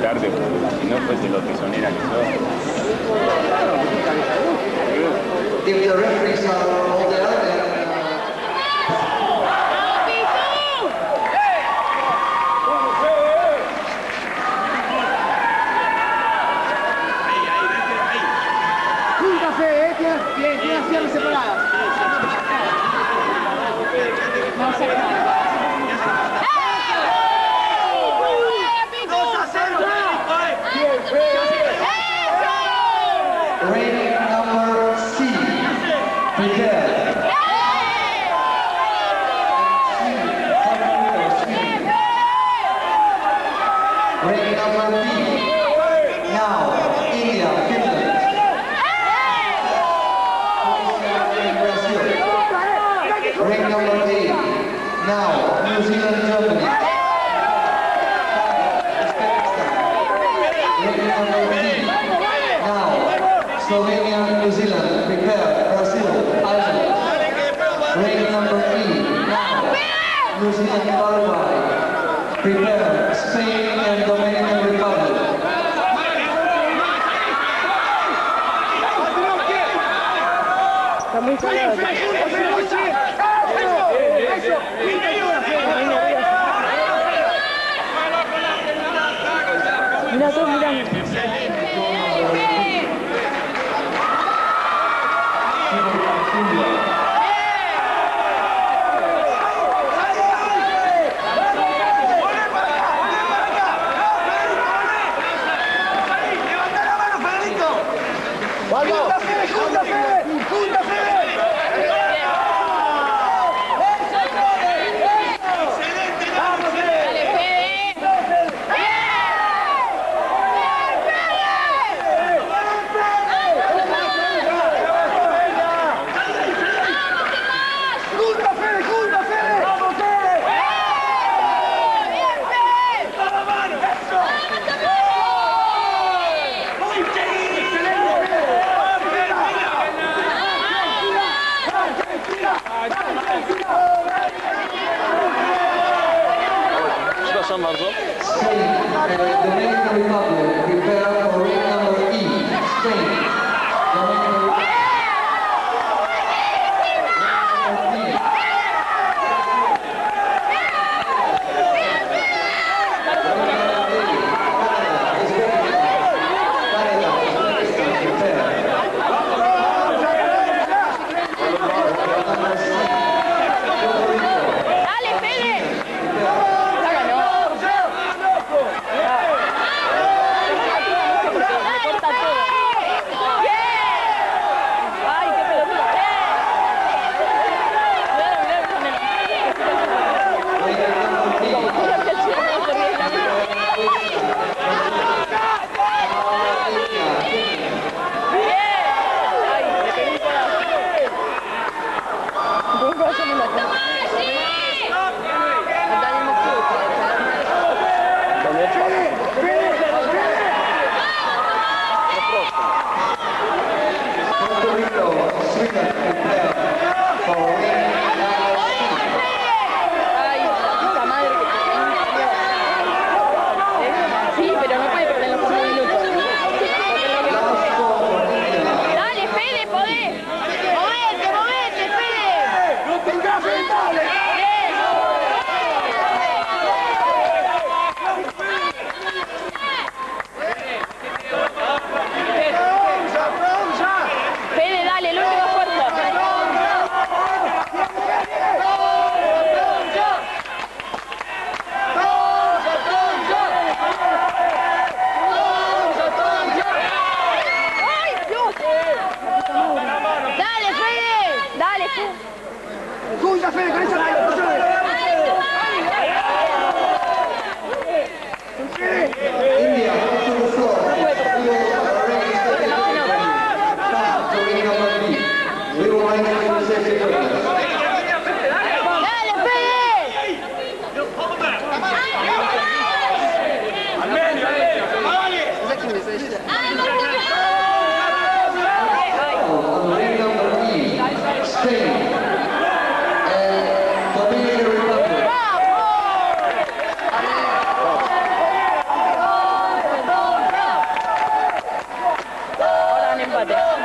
tarde, si no fuese lo que son eran nosotros. If the referees are all there, then tiene acciones separadas. No se rating number C, prepare. Rating number B, now India, Finland. Ring number 8, now New Zealand, Germany. Ring number 3, now Slovenia, New Zealand. Prepare, Brazil, Ireland. Ring number 3, now New Zealand, Paraguay. Prepare, Spain and Dominican Republic. Está muy salado. Mira, todos mirando. Przepraszam bardzo. Spain and Dominican Republic. Prepare for ring number E, Spain. Dominican Republic. Fíjate.